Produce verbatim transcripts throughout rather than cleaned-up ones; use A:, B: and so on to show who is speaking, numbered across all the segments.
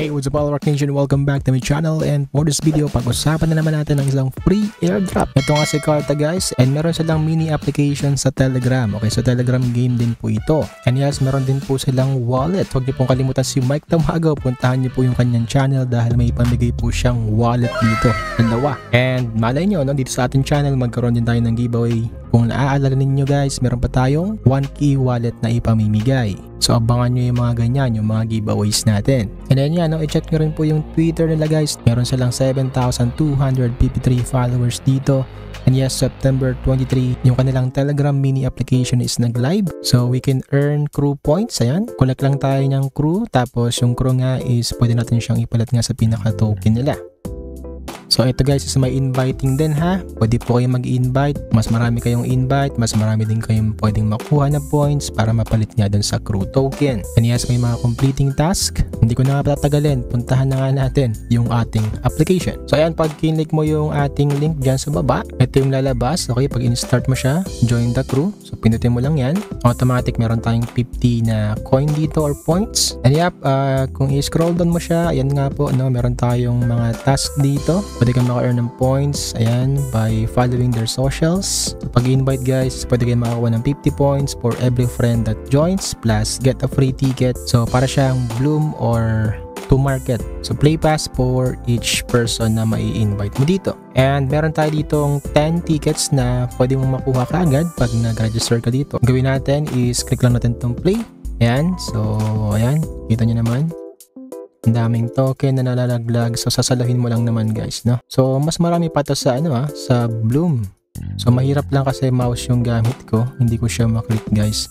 A: Hey, what's up all Rock Nation? Welcome back to my channel, and for this video, pag-usapan na naman natin ng isang free airdrop. Ito nga si Carta guys, and meron silang mini application sa Telegram. Okay, so Telegram game din po ito. And yes, meron din po silang wallet. Huwag niyo pong kalimutan si Mike Tamagaw. Puntahan niyo po yung kanyang channel dahil may pamigay po siyang wallet dito. Dalawa. And malay nyo, no, dito sa ating channel, magkaroon din tayo ng giveaway. Kung naaalala ninyo guys, meron pa tayong one key wallet na ipamimigay. So abangan nyo yung mga ganyan, yung mga giveaways natin. And then yan, no, i-check nyo rin po yung Twitter nila guys. Meron silang seven thousand two hundred fifty-three followers dito. And yes, September twenty-third, yung kanilang Telegram mini application is nag-live. So we can earn crew points. Ayan, collect lang tayo ng crew. Tapos yung crew nga is pwede natin siyang ipalit nga sa pinaka-token nila. So ito guys is may inviting din ha. Pwede po kayo mag-invite. Mas marami kayong invite, mas marami din kayong pwedeng makuha na points para mapalit nga dun sa crew token. And yes, may mga completing task. Hindi ko na nga patatagalin. Puntahan na nga natin yung ating application. So ayan, pag kinlik mo yung ating link dyan sa baba, ito yung lalabas. Okay, pag in-start mo siya, join the crew. So pinutin mo lang yan. Automatic meron tayong fifty na coin dito or points. And yep, uh, kung i-scroll down mo siya, ayan nga po, no, meron tayong mga task dito. Pwede kang maka-earn ng points, ayan, by following their socials. So, pag-invite guys, pwede kang makakuha ng fifty points for every friend that joins, plus get a free ticket. So para siyang Bloom or to market. So play pass for each person na mai-invite mo dito. And meron tayo ditong ten tickets na pwede mong makuha kaagad pag nag-register ka dito. Ang gawin natin is click lang natin itong play. Ayan, so ayan, kita nyo naman. Ang daming token na nalalaglag, so sasalahin mo lang naman guys, no? So mas marami pa to sa ano ah, sa Bloom. So mahirap lang kasi mouse yung gamit ko, hindi ko siya maklik guys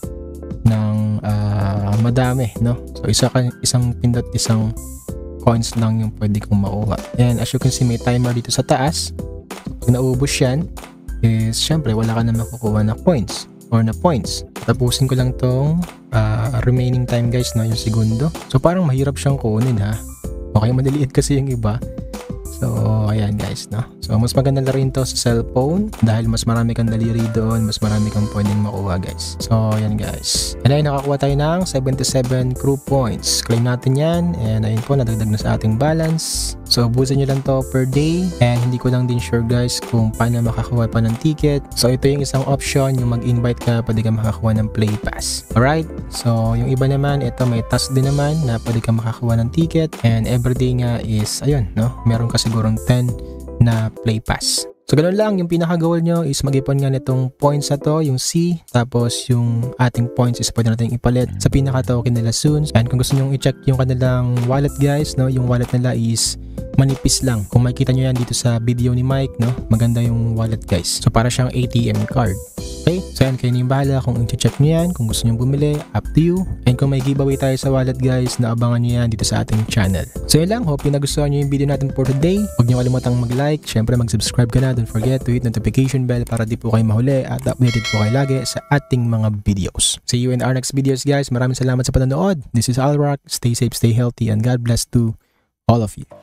A: ng uh, madami, no? So isa ka, isang pindot, isang coins lang yung pwede kong makuha. And as you can see, may timer dito sa taas. Pag naubos yan, is syempre wala ka na makukuha na coins or na points. Tapusin ko lang tong uh, remaining time guys, no, yung segundo. So parang mahirap siyang kunin ha. Okay, madaliit kasi yung iba. So ayan guys, no. So mas maganda laruin to sa cellphone dahil mas marami kang daliri doon, mas marami kang pwedeng makuha guys. So ayan guys. And ayun, nakakuha tayo ng seventy-seven crew points. Claim natin yan. And ayun po, nadagdag na sa ating balance. So ubusin nyo lang to per day. And hindi ko lang din sure guys kung paano makakuha pa ng ticket. So ito yung isang option, yung mag-invite ka, pwede ka makakuha ng play pass. Alright, so yung iba naman, ito may task din naman na pwede ka makakuha ng ticket. And everyday nga is, ayun, no, meron ka sigurong ten na play pass. So ganun lang, yung pinaka-goal nyo is mag-ipon nga nitong points na to, yung C, tapos yung ating points is pwede natin ipalit sa pinaka-token nila soon. And kung gusto nyo i-check yung kanilang wallet guys, no, yung wallet nila is manipis lang. Kung makikita nyo yan dito sa video ni Mike, no, maganda yung wallet guys. So para siyang A T M card. Okay, so yan, kayo na yung bahala kung i-check nyo yan, kung gusto nyo bumili, up to you. And kung may giveaway tayo sa wallet guys, naabangan nyo yan dito sa ating channel. So yun lang, hope yung nagustuhan nyo yung video natin for today. Huwag nyo kalimutang mag-like, syempre mag-subscribe ka na, don't forget to hit notification bell para di po kayo mahuli at updated po kayo lagi sa ating mga videos. See you in our next videos guys, maraming salamat sa panonood. This is Alrock, stay safe, stay healthy, and God bless to all of you.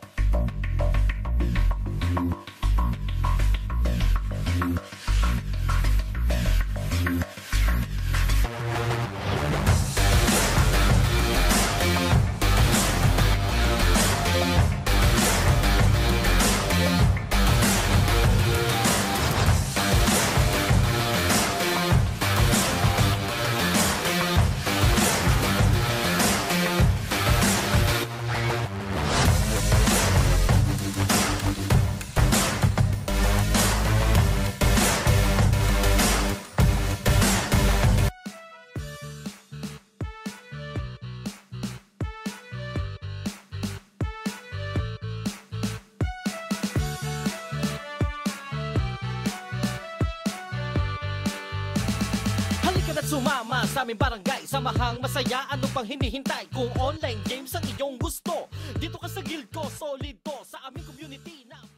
B: Halika na't sumama sa aming barangay, samahang masaya, ano pang hinihintay? Kung online games ang iyong gusto, dito ka sa guild ko, solid to sa aming community na